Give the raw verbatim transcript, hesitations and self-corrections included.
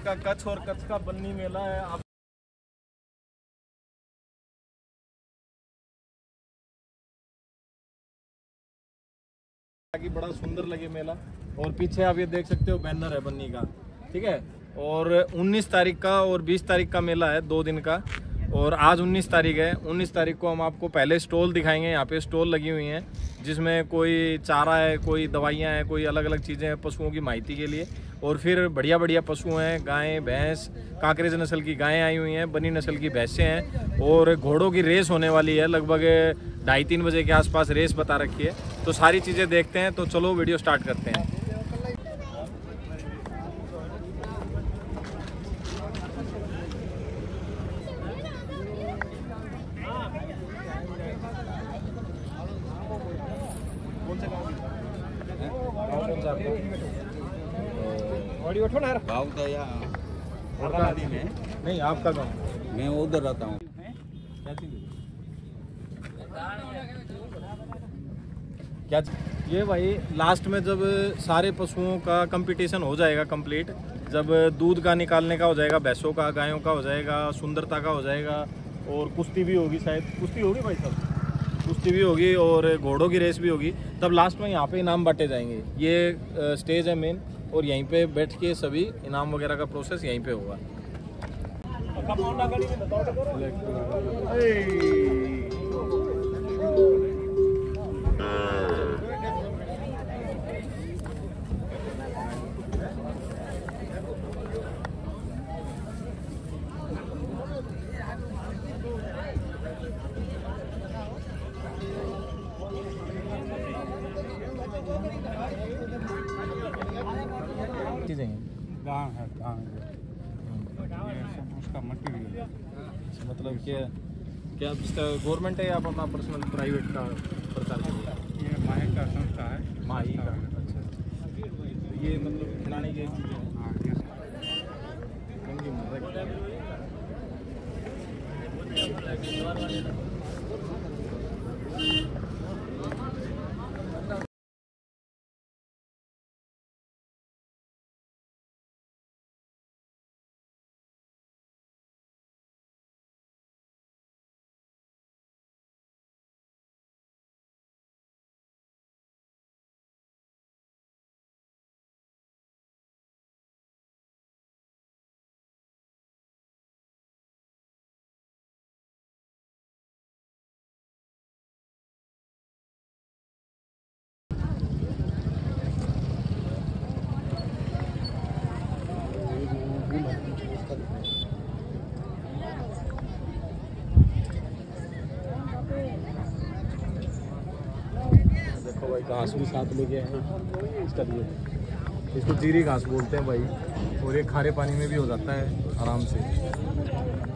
का कच्छ और कच्छ का बन्नी मेला है। आप कि बड़ा सुंदर लगे मेला। और पीछे आप ये देख सकते हो बैनर है बन्नी का, ठीक है। और उन्नीस तारीख का और बीस तारीख का मेला है, दो दिन का। और आज उन्नीस तारीख है। उन्नीस तारीख को हम आपको पहले स्टॉल दिखाएंगे। यहाँ पे स्टॉल लगी हुई हैं जिसमें कोई चारा है, कोई दवाइयाँ हैं, कोई अलग अलग चीज़ें हैं पशुओं की माहिती के लिए। और फिर बढ़िया बढ़िया पशु हैं, गायें, भैंस, कांकरेज नस्ल की गायें आई हुई हैं, बनी नस्ल की भैंसें हैं। और घोड़ों की रेस होने वाली है, लगभग ढाई तीन बजे के आसपास रेस बता रखी है। तो सारी चीज़ें देखते हैं। तो चलो वीडियो स्टार्ट करते हैं। गाँव तो या में नहीं, आपका गाँव? मैं उधर रहता हूँ। क्या चीज़? क्या चीज़? ये भाई लास्ट में जब सारे पशुओं का कंपटीशन हो जाएगा कंप्लीट, जब दूध का निकालने का हो जाएगा, भैंसों का, गायों का हो जाएगा, सुंदरता का हो जाएगा, और कुश्ती भी होगी, शायद कुश्ती होगी भाई साहब, कुश्ती भी होगी और घोड़ों की रेस भी होगी, तब लास्ट में यहाँ पे इनाम बांटे जाएंगे। ये स्टेज है मेन, और यहीं पे बैठ के सभी इनाम वगैरह का प्रोसेस यहीं पे होगा। गाँव है, गाँव उसका मटीरियल मतलब क्या क्या गवर्नमेंट है या अपना पर्सनल प्राइवेट का प्रचार करिए? ये माही का संस्था है। माही का, अच्छा। ये मतलब खिलाने की चीज़ें हैं। हाँ, देखो भाई, घास भी साथ लेके आए हैं इसका लिए। इसको जीरी घास बोलते हैं भाई, और ये खारे पानी में भी हो जाता है आराम से।